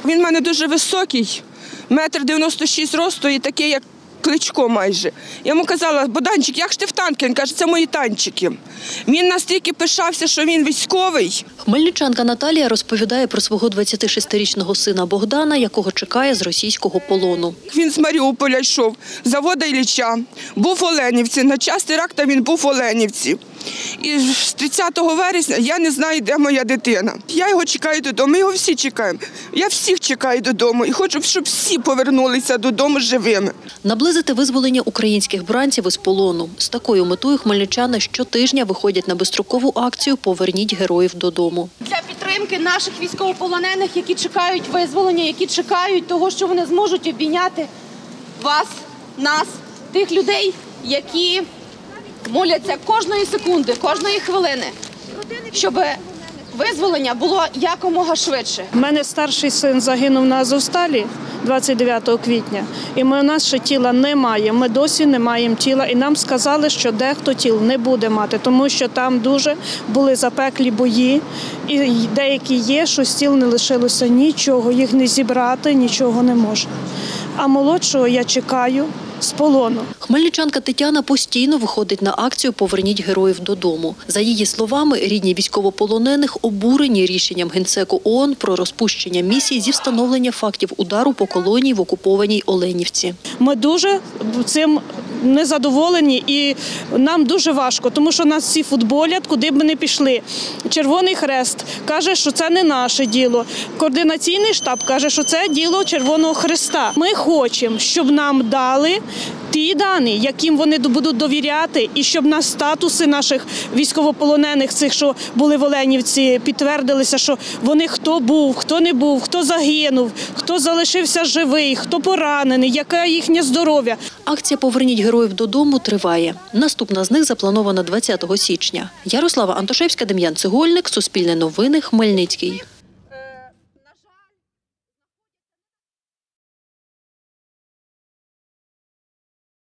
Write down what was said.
Він в мене дуже високий, 1,96 м росту і такий, як Кличко майже. Я йому казала: Богданчик, як ж ти в танки? Він каже: це мої танчики. Він настільки пишався, що він військовий. Хмельничанка Наталія розповідає про свого 26-річного сина Богдана, якого чекає з російського полону. Він з Маріуполя йшов, з заводу Ілліча, був в Оленівці, на час теракту він був в Оленівці. І з 30 вересня я не знаю, де моя дитина. Я його чекаю додому, ми його всі чекаємо. Я всіх чекаю додому і хочу, щоб всі повернулися додому живими. Наблизити визволення українських бранців із полону. З такою метою хмельничани щотижня виходять на безстрокову акцію «Поверніть героїв додому». Для підтримки наших військовополонених, які чекають визволення, які чекають того, що вони зможуть обійняти вас, нас, тих людей, які моляться кожної секунди, кожної хвилини, щоб визволення було якомога швидше. У мене старший син загинув на Азовсталі 29 квітня, і у нас ще тіла немає, ми досі не маємо тіла, і нам сказали, що дехто тіл не буде мати, тому що там дуже були запеклі бої, і деякі є, що з тіл не лишилося нічого, їх не зібрати, нічого не можна. А молодшого я чекаю з полону. Хмельничанка Тетяна постійно виходить на акцію «Поверніть героїв додому». За її словами, рідні військовополонених обурені рішенням Генсеку ООН про розпущення місій зі встановлення фактів удару по колонії в окупованій Оленівці. Ми дуже цим незадоволені і нам дуже важко, тому що нас всі футболять, куди б ми не пішли. Червоний Хрест каже, що це не наше діло. Координаційний штаб каже, що це діло Червоного Хреста. Ми хочемо, щоб нам дали ті дані, яким вони будуть довіряти, і щоб на статуси наших військовополонених, цих, що були в Оленівці, підтвердилися, що вони хто був, хто не був, хто загинув, хто залишився живий, хто поранений, яке їхнє здоров'я. Акція «Поверніть героїв додому» триває. Наступна з них запланована 20 січня. Ярослава Антошевська, Дем'ян Цегольник, Суспільне новини, Хмельницький.